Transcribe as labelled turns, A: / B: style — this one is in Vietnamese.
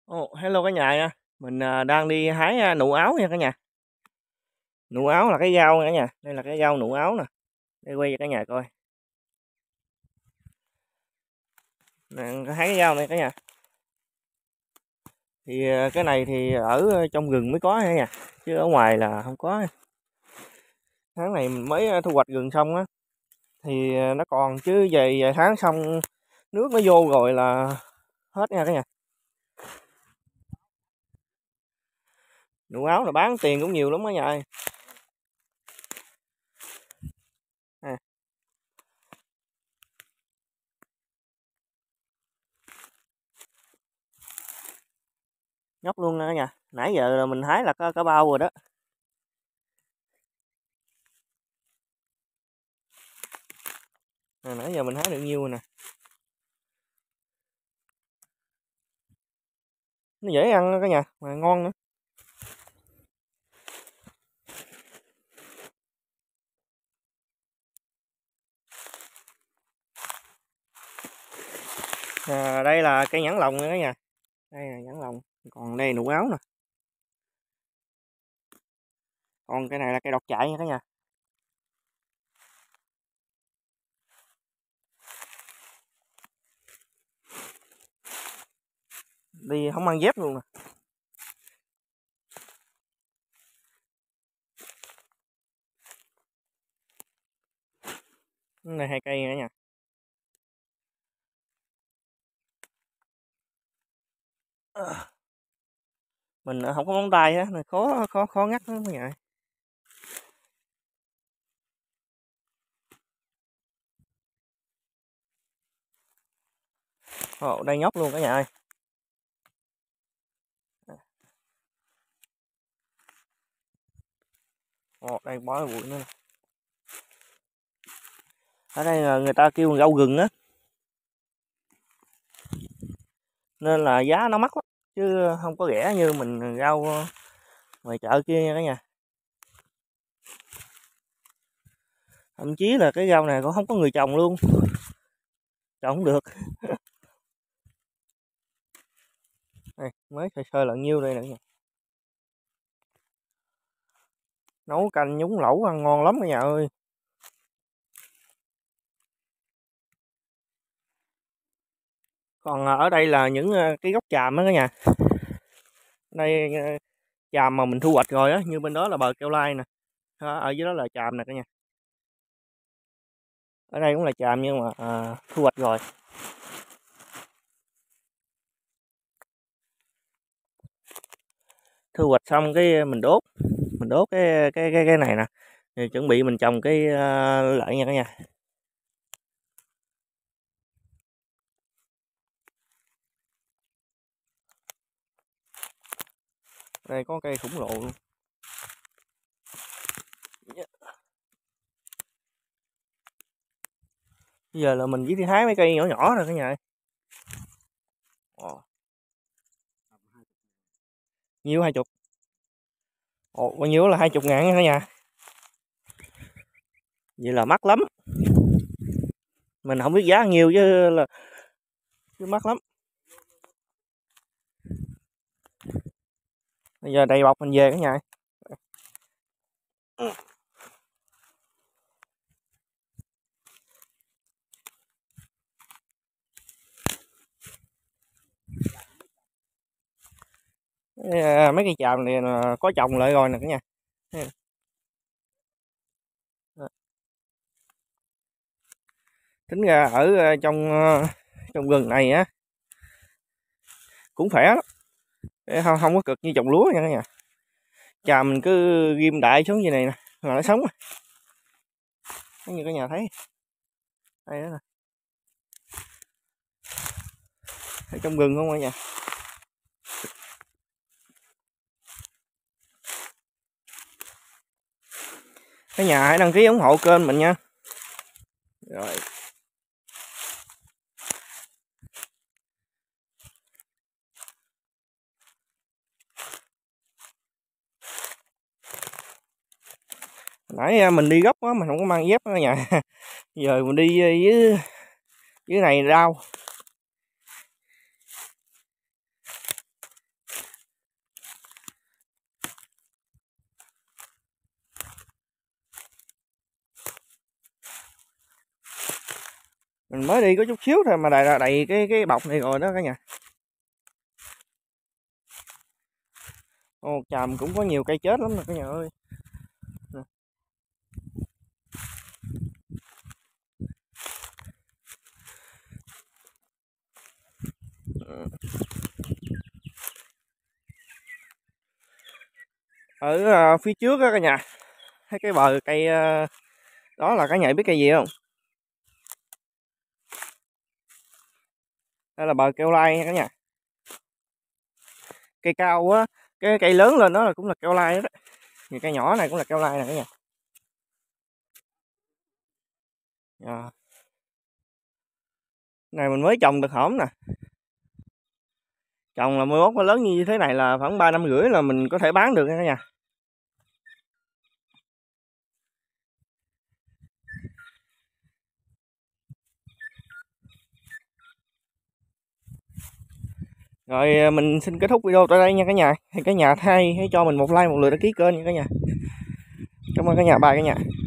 A: Hello cả nhà nha. Mình đang đi hái nụ áo nha cả nhà. Nụ áo là cái rau nha cả nhà. Đây là cái rau nụ áo nè. Đây quay cho cả nhà coi. Nè, hái cái rau này cả nhà. Thì cái này thì ở trong rừng mới có nha, chứ ở ngoài là không có. Tháng này mình mới thu hoạch rừng xong á, thì nó còn chứ vài tháng xong nước nó vô rồi là hết nha cả nhà. Nụ áo là bán tiền cũng nhiều lắm đó nhà ơi. À. Nhóc luôn nha cả nhà. Nãy giờ là mình hái là có bao rồi đó. Nãy giờ mình hái được nhiêu rồi nè. Nó dễ ăn cả nhà, mà ngon nữa. Đây là cây nhãn lồng nữa nha. Đây là nhãn lồng, còn đây nụ áo nè. Còn cái này là cây đọt chạy nha cả nhà. Đi không mang dép luôn nè. Cái này 2 cây nữa nha. Mình không có móng tay á, khó ngắt lắm cả nhà. Đây nhóc luôn cả nhà ơi. Đây bó bụi nữa. Ở đây là người ta kêu rau rừng á, nên là giá nó mắc lắm, chứ không có rẻ như mình rau ngoài chợ kia nha cả nhà. Thậm chí là cái rau này cũng không có người trồng luôn, trồng không được. Đây, mới sơ lợn nhiêu đây nữa nha. Nấu canh nhúng lẩu ăn ngon lắm cả nhà ơi. Còn ở đây là những cái gốc tràm đó cả nhà. Đây tràm mà mình thu hoạch rồi á, như bên đó là bờ keo lai nè. Ở dưới đó là tràm nè cả nhà. Ở đây cũng là tràm nhưng mà thu hoạch rồi. Thu hoạch xong cái mình đốt cái này nè. Thì chuẩn bị mình trồng cái lại nha cả nhà. Đây có cây khủng lộ luôn. Bây giờ là mình chỉ đi hái mấy cây nhỏ nhỏ rồi cả nhà. Nhiêu 20? Bao nhiêu là 20 ngàn nha cả nhà. Vậy là mắc lắm. Mình không biết giá nhiêu chứ mắc lắm. Bây giờ đầy bọc mình về cả nhà. Mấy cây tràm này có trồng lại rồi nè cả nhà. Tính ra ở trong rừng này á cũng khỏe lắm, không có cực như trồng lúa nha cả nhà. Tràm mình cứ ghim đại xuống như này nè là nó sống, như cả nhà thấy đây đó nè. Ở trong rừng không cả nhà. Cả nhà hãy đăng ký ủng hộ kênh mình nha. Rồi. Nãy mình đi gấp quá mình không có mang dép cả nhà. Giờ mình đi dưới này đau. Mình mới đi có chút xíu thôi mà đầy cái bọc này rồi đó cả nhà. Ô, Tràm cũng có nhiều cây chết lắm nè cả nhà ơi. Ở phía trước đó cả nhà, thấy cái bờ cây đó là cả nhà biết cây gì không? Đây là bờ keo lai nha cả nhà. Cây cao á, cái cây lớn lên đó là cũng là keo lai đó. Thì cây nhỏ này cũng là keo lai nè cả nhà. À. Này mình mới trồng được hổm nè. Trồng là 11 nó lớn như thế này là khoảng 3 năm rưỡi là mình có thể bán được nha cả nhà. Rồi mình xin kết thúc video tại đây nha cả nhà. Thì cả nhà hãy cho mình một like, một lượt đăng ký kênh nha cả nhà. Cảm ơn cả nhà, bye cả nhà.